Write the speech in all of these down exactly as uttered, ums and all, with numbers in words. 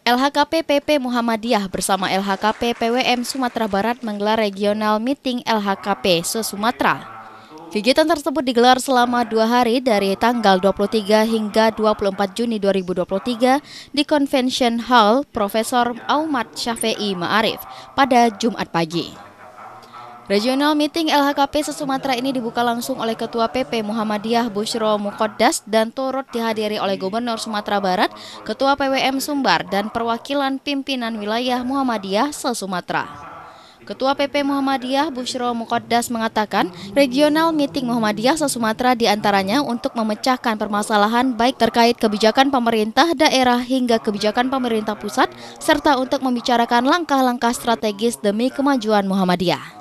L H K P P P Muhammadiyah bersama L H K P P W M Sumatera Barat menggelar Regional Meeting L H K P se-Sumatera. Kegiatan tersebut digelar selama dua hari dari tanggal dua puluh tiga hingga dua puluh empat Juni dua ribu dua puluh tiga di Convention Hall Profesor Aumat Syafei Ma'arif pada Jumat pagi. Regional Meeting L H K P se-Sumatera ini dibuka langsung oleh Ketua P P Muhammadiyah Busyro Muqaddas dan turut dihadiri oleh Gubernur Sumatera Barat, Ketua P W M Sumbar, dan perwakilan pimpinan wilayah Muhammadiyah se-Sumatera. Ketua P P Muhammadiyah Busyro Muqaddas mengatakan Regional Meeting Muhammadiyah se-Sumatera diantaranya untuk memecahkan permasalahan baik terkait kebijakan pemerintah daerah hingga kebijakan pemerintah pusat, serta untuk membicarakan langkah-langkah strategis demi kemajuan Muhammadiyah.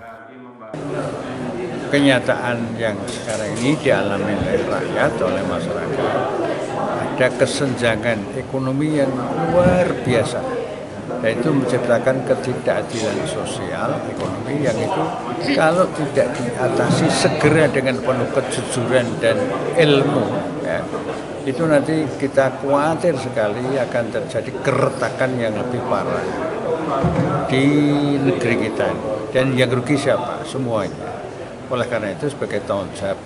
Kenyataan yang sekarang ini dialami oleh rakyat, oleh masyarakat, ada kesenjangan ekonomi yang luar biasa, yaitu menciptakan ketidakadilan sosial ekonomi yang itu kalau tidak diatasi segera dengan penuh kejujuran dan ilmu, ya, itu nanti kita khawatir sekali akan terjadi keretakan yang lebih parah di negeri kita, dan yang rugi siapa? Semuanya. Oleh karena itu sebagai tanggung jawab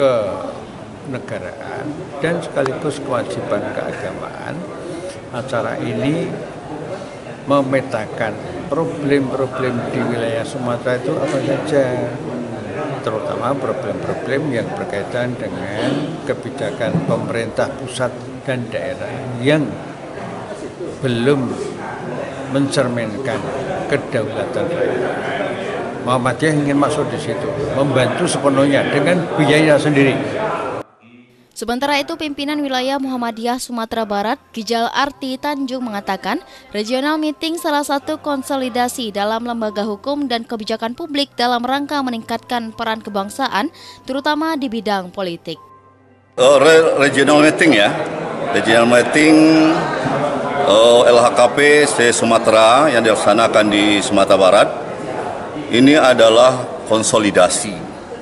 kenegaraan dan sekaligus kewajiban keagamaan, acara ini memetakan problem-problem di wilayah Sumatera itu apa saja, terutama problem-problem yang berkaitan dengan kebijakan pemerintah pusat dan daerah yang belum mencerminkan kedaulatan rakyat. Muhammadiyah ingin masuk di situ, membantu sepenuhnya dengan biaya sendiri. Sementara itu, pimpinan wilayah Muhammadiyah Sumatera Barat, Kijal Arti Tanjung mengatakan, Regional Meeting salah satu konsolidasi dalam lembaga hukum dan kebijakan publik dalam rangka meningkatkan peran kebangsaan, terutama di bidang politik. Uh, re regional Meeting ya, Regional Meeting uh, L H K P se-Sumatera yang dilaksanakan di Sumatera Barat. Ini adalah konsolidasi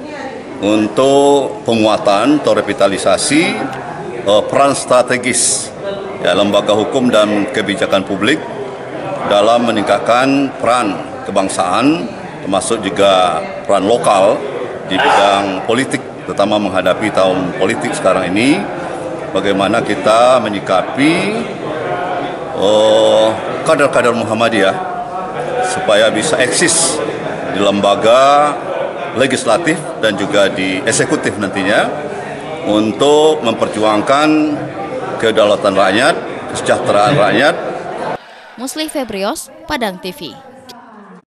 untuk penguatan atau revitalisasi uh, peran strategis ya, lembaga hukum dan kebijakan publik dalam meningkatkan peran kebangsaan, termasuk juga peran lokal di bidang politik, terutama menghadapi tahun politik sekarang ini. Bagaimana kita menyikapi kader-kader uh, Muhammadiyah supaya bisa eksis di lembaga legislatif dan juga di eksekutif nantinya untuk memperjuangkan kedaulatan rakyat, kesejahteraan rakyat. Musli Febrios, Padang T V.